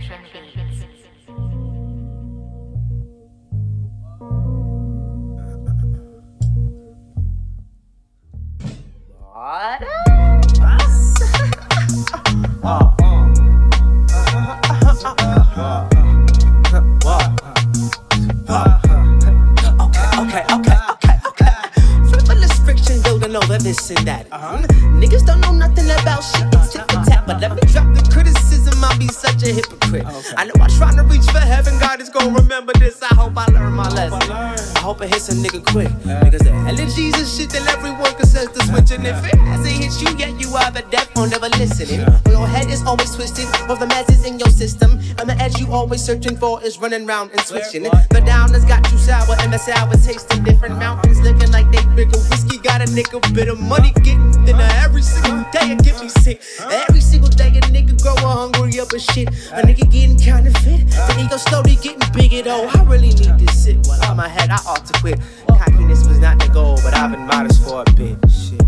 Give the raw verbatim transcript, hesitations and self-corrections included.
Production Beats. What? Uh, okay, okay, okay, okay, okay. Full of friction, building over this and that. Uh-huh. Niggas don't know nothing about shit, it's tip for tap. But let me drop the criticism, I'll be such a hypocrite. Okay. I know I'm trying to reach for heaven, God is gonna remember this. I hope I learn my lesson. I, I hope it hits a nigga quick. Yeah. Because the allergies is shit that everyone can sense the switch. And if it hasn't hit you yet, you either deaf or never listening. Yeah. Or your head is always twisted, or the mess is in your system. And the edge you always searching for is running round and switching. The down has got you sour, and the sour tasting different. Mountains looking like they bigger. Whiskey got a nigga bit of money getting thinner every single day. It get me sick. Every single day a nigga growing hungry up and shit. A nigga getting kinda fit. The ego slowly getting bigger though. I really need this shit. While I'm ahead, I ought to quit. Cockiness was not the goal, but I've been modest for a bit. Shit.